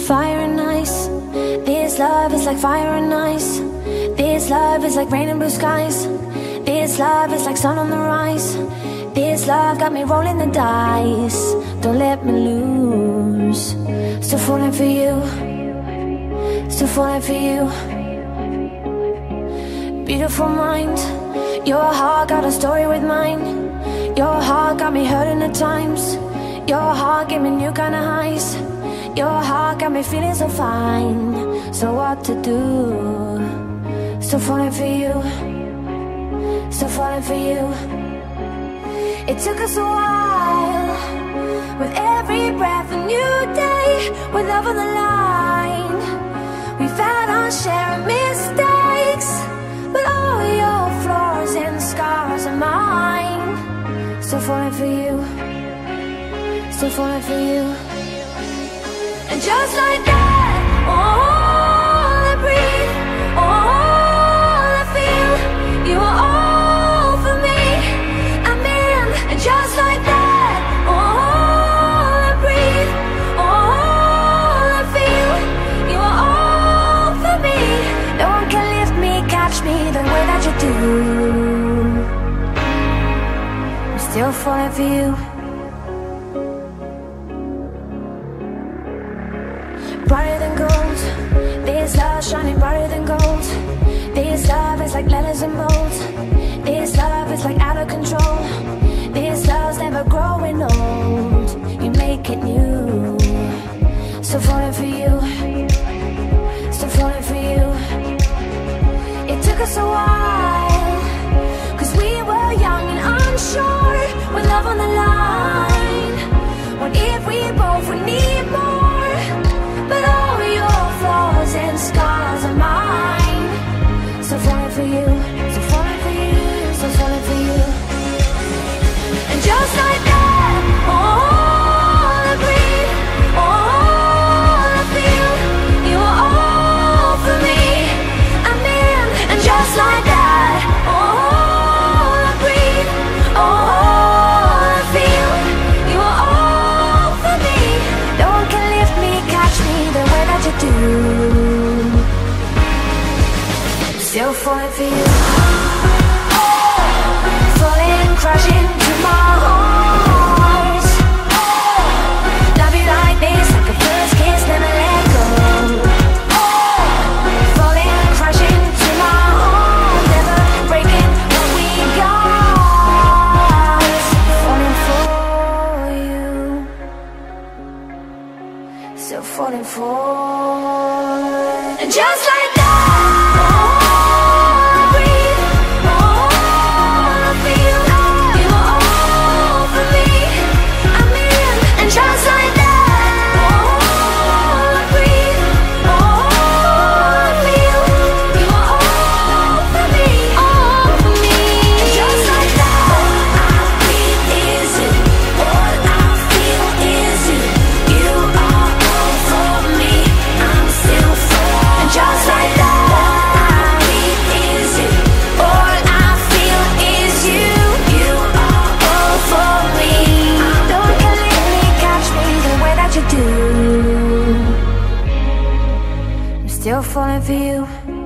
fire and ice. This love is like fire and ice. This love is like rain and blue skies. This love is like sun on the rise. This love got me rolling the dice. Don't let me lose. Still falling for you. Still falling for you. Beautiful mind. Your heart got a story with mine. Your heart got me hurting at times. Your heart gave me new kind of highs. Your heart got me feeling so fine. So what to do? Still falling for you. Still falling for you. It took us a while. With every breath a new day. With love on the line. We've had our share of mistakes. But all your flaws and scars are mine. Still falling for you. Still falling for you. And just like that, all I breathe, all I feel, you are all for me. I'm in. And just like that, all I breathe, all I feel, you are all for me. No one can lift me, catch me the way that you do. I'm still falling for you. Brighter than gold. This love shining brighter than gold. This love is like letters and bold. This love is like out of control. This love's never growing old. You make it new. Still falling for you. Still falling for you. It took us a while, 'cause we were young and unsure. With love on the line. What if we both would need more? But all your flaws and scars are mine. So falling for you, so falling for you, so falling for you. And just like that, all I breathe, all I feel, you are all for me. I'm in. And just like that, all I breathe, all I feel, you are all for me. No one can lift me, catch me the way that you do. Still falling for you. Falling, crashing to my heart. Love you like this, like a first kiss, never let go. Falling, crashing to my heart. Never breaking what we got. Falling for you. Still falling for. And just like that, all I breathe, all I feel, you are all for me. I'm in. And just like that, all I breathe, all I feel, you are all for me, all for me. And just like that, all I breathe is you, all I feel is you. You are all for me, I'm still for. And just like that, still falling for you.